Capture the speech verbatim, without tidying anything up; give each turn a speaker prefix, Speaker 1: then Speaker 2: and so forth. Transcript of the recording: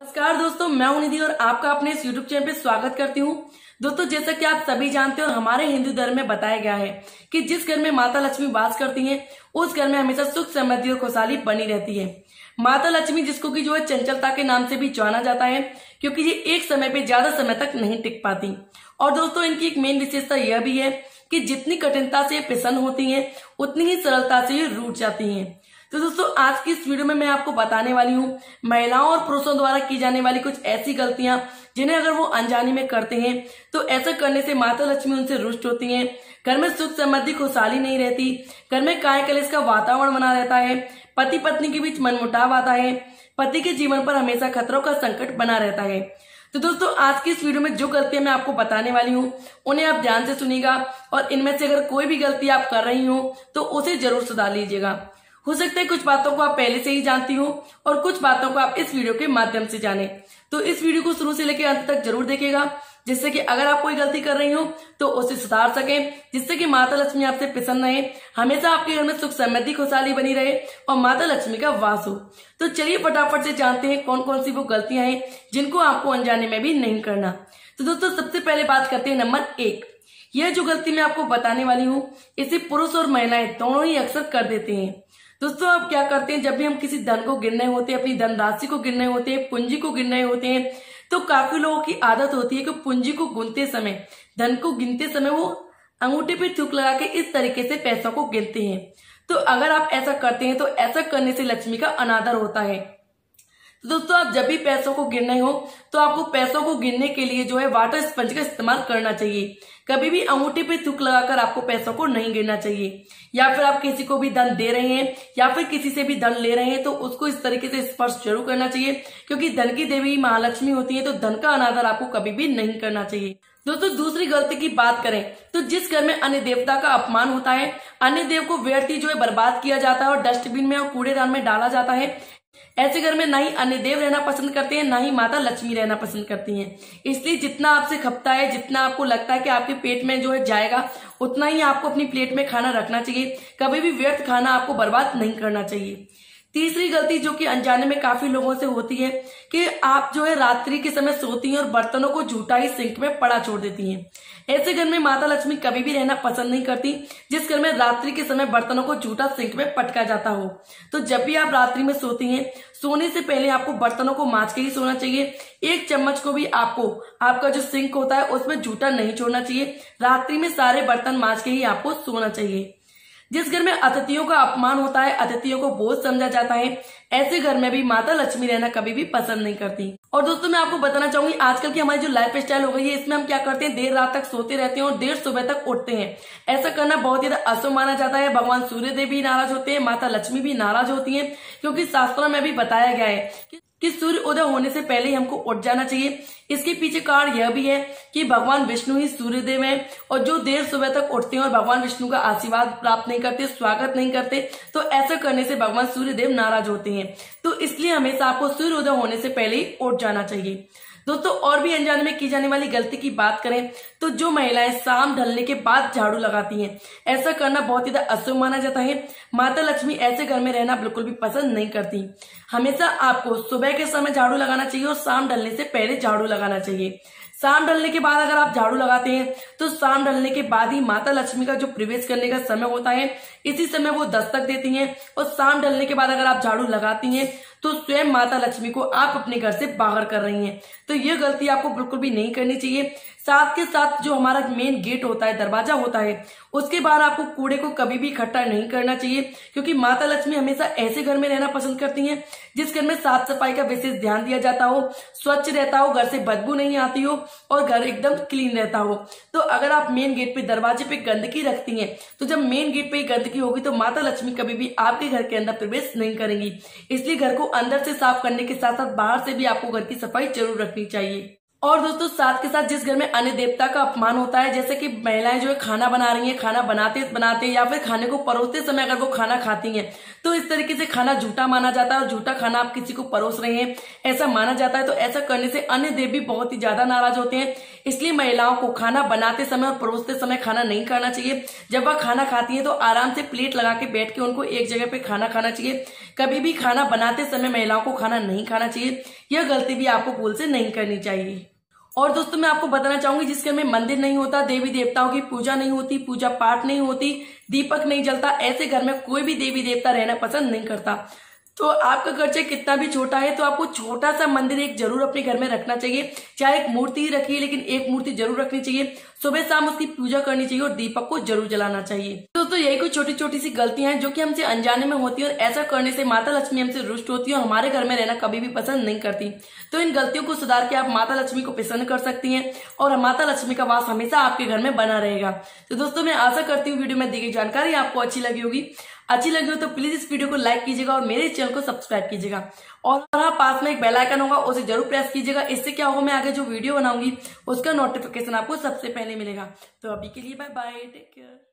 Speaker 1: नमस्कार दोस्तों, मैं हूं निधि और आपका अपने इस यूट्यूब चैनल पे स्वागत करती हूं। दोस्तों, जैसा कि आप सभी जानते हो, हमारे हिंदू धर्म में बताया गया है कि जिस घर में माता लक्ष्मी वास करती हैं, उस घर में हमेशा सुख समृद्धि और खुशहाली बनी रहती है। माता लक्ष्मी, जिसको कि जो है चंचलता के नाम से भी जाना जाता है, क्योंकि ये एक समय पे ज्यादा समय तक नहीं टिक पाती। और दोस्तों, इनकी एक मेन विशेषता यह भी है कि जितनी कठिनता से प्रसन्न होती है, उतनी ही सरलता से ये रूठ जाती है। तो दोस्तों, आज की इस वीडियो में मैं आपको बताने वाली हूँ महिलाओं और पुरुषों द्वारा की जाने वाली कुछ ऐसी गलतियां जिन्हें अगर वो अनजाने में करते हैं तो ऐसा करने से माता लक्ष्मी उनसे रुष्ट होती हैं। घर में सुख समृद्धि खुशहाली नहीं रहती, घर में काय कलेश का वातावरण बना रहता है, पति पत्नी के बीच मनमुटाव आता है, पति के जीवन पर हमेशा खतरों का संकट बना रहता है। तो दोस्तों, आज की इस वीडियो में जो गलतियां मैं आपको बताने वाली हूँ, उन्हें आप ध्यान से सुनिएगा और इनमें से अगर कोई भी गलती आप कर रही हो तो उसे जरूर सुधार लीजिएगा। हो सकता है कुछ बातों को आप पहले से ही जानती हो और कुछ बातों को आप इस वीडियो के माध्यम से जाने, तो इस वीडियो को शुरू से लेकर अंत तक जरूर देखिएगा, जिससे कि अगर आप कोई गलती कर रही हो तो उसे सुधार सके, जिससे कि माता लक्ष्मी आपसे प्रसन्न रहे, हमेशा आपके घर में सुख समृद्धि खुशहाली बनी रहे और माता लक्ष्मी का वास हो। तो चलिए फटाफट से जानते हैं कौन कौन सी वो गलतियां हैं जिनको आपको अनजाने में भी नहीं करना। तो दोस्तों, सबसे पहले बात करते हैं नंबर एक। यह जो गलती मैं आपको बताने वाली हूँ, इसे पुरुष और महिलाएं दोनों ही अक्सर कर देते हैं। दोस्तों, आप क्या करते हैं, जब भी हम किसी धन को गिनने होते हैं, अपनी धनराशि को गिनने होते हैं, पूंजी को गिनने होते हैं, तो काफी लोगों की आदत होती है कि पूंजी को गिनते समय, धन को गिनते समय वो अंगूठे पे थूक लगा के इस तरीके से पैसों को गिनते हैं। तो अगर आप ऐसा करते हैं तो ऐसा करने से लक्ष्मी का अनादर होता है। तो दोस्तों, आप जब भी पैसों को गिनने हो तो आपको पैसों को गिनने के लिए जो है वाटर स्पंज का इस्तेमाल करना चाहिए। कभी भी अंगूठे पे थूक लगाकर आपको पैसों को नहीं गिनना चाहिए। या फिर आप किसी को भी धन दे रहे हैं या फिर किसी से भी धन ले रहे हैं तो उसको इस तरीके से स्पर्श जरूर करना चाहिए, क्योंकि धन की देवी महालक्ष्मी होती है, तो धन का अनादर आपको कभी भी नहीं करना चाहिए। दोस्तों, दूसरी गलती की बात करें तो जिस घर में अन्य देवता का अपमान होता है, अन्य देव को व्यर्थ ही जो है बर्बाद किया जाता है और डस्टबिन में और कूड़ेदान में डाला जाता है, ऐसे घर में ना ही अन्य देव रहना पसंद करते हैं, ना ही माता लक्ष्मी रहना पसंद करती हैं। इसलिए जितना आपसे खपता है, जितना आपको लगता है कि आपके पेट में जो है जाएगा, उतना ही आपको अपनी प्लेट में खाना रखना चाहिए। कभी भी व्यर्थ खाना आपको बर्बाद नहीं करना चाहिए। तीसरी गलती जो कि अनजाने में काफी लोगों से होती है कि आप जो है रात्रि के समय सोती हैं और बर्तनों को झूठा ही सिंक में पड़ा छोड़ देती हैं। ऐसे घर में माता लक्ष्मी कभी भी रहना पसंद नहीं करती, जिस घर में रात्रि के समय बर्तनों को झूठा सिंक में पटका जाता हो। तो जब भी आप रात्रि में सोती हैं, सोने से पहले आपको बर्तनों को मांज के ही सोना चाहिए। एक चम्मच को भी आपको आपका जो सिंक होता है उसमें झूठा नहीं छोड़ना चाहिए। रात्रि में सारे बर्तन मांज के ही आपको सोना चाहिए। जिस घर में अतिथियों का अपमान होता है, अतिथियों को बोझ समझा जाता है, ऐसे घर में भी माता लक्ष्मी रहना कभी भी पसंद नहीं करती। और दोस्तों, मैं आपको बताना चाहूंगी, आजकल की हमारी जो लाइफ स्टाइल हो गई है, इसमें हम क्या करते हैं, देर रात तक सोते रहते हैं और देर सुबह तक उठते हैं। ऐसा करना बहुत ही अशुभ माना जाता है। भगवान सूर्य देव भी नाराज होते हैं, माता लक्ष्मी भी नाराज होती है, क्योंकि शास्त्रों में भी बताया गया है कि सूर्य उदय होने से पहले ही हमको उठ जाना चाहिए। इसके पीछे कारण यह भी है कि भगवान विष्णु ही सूर्य देव हैं, और जो देर सुबह तक उठते हैं और भगवान विष्णु का आशीर्वाद प्राप्त नहीं करते, स्वागत नहीं करते, तो ऐसा करने से भगवान सूर्य देव नाराज होते हैं। तो इसलिए हमेशा आपको सूर्य उदय होने से पहले ही उठ जाना चाहिए। दोस्तों, और भी अनजाने में की जाने वाली गलती की बात करें तो जो महिलाएं शाम ढलने के बाद झाड़ू लगाती हैं, ऐसा करना बहुत ही अशुभ माना जाता है। माता लक्ष्मी ऐसे घर में रहना बिल्कुल भी पसंद नहीं करती। हमेशा आपको सुबह के समय झाड़ू लगाना चाहिए और शाम ढलने से पहले झाड़ू लगाना चाहिए। शाम ढलने के बाद अगर आप झाड़ू लगाते हैं तो शाम ढलने के बाद ही माता लक्ष्मी का जो प्रवेश करने का समय होता है, इसी समय वो दस्तक देती हैं। और शाम ढलने के बाद अगर आप झाड़ू लगाती हैं तो स्वयं माता लक्ष्मी को आप अपने घर से बाहर कर रही हैं। तो ये गलती आपको बिल्कुल भी नहीं करनी चाहिए। साथ के साथ जो हमारा मेन गेट होता है, दरवाजा होता है, उसके बाहर आपको कूड़े को कभी भी इकट्ठा नहीं करना चाहिए, क्योंकि माता लक्ष्मी हमेशा ऐसे घर में रहना पसंद करती हैं जिस घर में साफ सफाई का विशेष ध्यान दिया जाता हो, स्वच्छ रहता हो, घर से बदबू नहीं आती हो और घर एकदम क्लीन रहता हो। तो अगर आप मेन गेट पे, दरवाजे पे गंदगी रखती हैं, तो जब मेन गेट पे गंदगी होगी तो माता लक्ष्मी कभी भी आपके घर के अंदर प्रवेश नहीं करेंगी। इसलिए घर को अंदर से साफ करने के साथ साथ बाहर से भी आपको घर की सफाई जरूर रखनी चाहिए। और दोस्तों, साथ के साथ जिस घर में अन्य देवता का अपमान होता है, जैसे कि महिलाएं जो है खाना बना रही हैं, खाना बनाते बनाते या फिर खाने को परोसते समय अगर वो खाना खाती हैं, तो इस तरीके से खाना झूठा माना जाता है और झूठा खाना आप किसी को परोस रहे हैं ऐसा माना जाता है। तो ऐसा करने से अन्य देव भी बहुत ही ज्यादा नाराज होते हैं। इसलिए महिलाओं को खाना बनाते समय और परोसते समय खाना नहीं खाना चाहिए। जब वह खाना खाती है तो आराम से प्लेट लगा के बैठ के उनको एक जगह पे खाना खाना चाहिए। कभी भी खाना बनाते समय महिलाओं को खाना नहीं खाना चाहिए। यह गलती भी आपको भूल से नहीं करनी चाहिए। और दोस्तों मैं आपको बताना चाहूंगी, जिस घर में मंदिर नहीं होता, देवी देवताओं की पूजा नहीं होती, पूजा पाठ नहीं होती, दीपक नहीं जलता, ऐसे घर में कोई भी देवी देवता रहना पसंद नहीं करता। तो आपका घर चाहे कितना भी छोटा है तो आपको छोटा सा मंदिर एक जरूर अपने घर में रखना चाहिए। चाहे एक मूर्ति ही रखिए, लेकिन एक मूर्ति जरूर रखनी चाहिए। सुबह शाम उसकी पूजा करनी चाहिए और दीपक को जरूर जलाना चाहिए। दोस्तों यही कुछ छोटी छोटी सी गलतियां हैं जो कि हमसे अनजाने में होती है, और ऐसा करने से माता लक्ष्मी हमसे रुष्ट होती है और हमारे घर में रहना कभी भी पसंद नहीं करती। तो इन गलतियों को सुधार के आप माता लक्ष्मी को प्रसन्न कर सकती हैं और माता लक्ष्मी का वास हमेशा आपके घर में बना रहेगा। तो दोस्तों मैं आशा करती हूँ वीडियो में दी गई जानकारी आपको अच्छी लगी होगी। अच्छी लगी हो तो प्लीज इस वीडियो को लाइक कीजिएगा और मेरे चैनल को सब्सक्राइब कीजिएगा, और हाँ पास में एक बेल आइकन होगा उसे जरूर प्रेस कीजिएगा। इससे क्या होगा, मैं आगे जो वीडियो बनाऊंगी उसका नोटिफिकेशन आपको सबसे पहले मिलेगा। तो अभी के लिए बाय बाय, टेक केयर।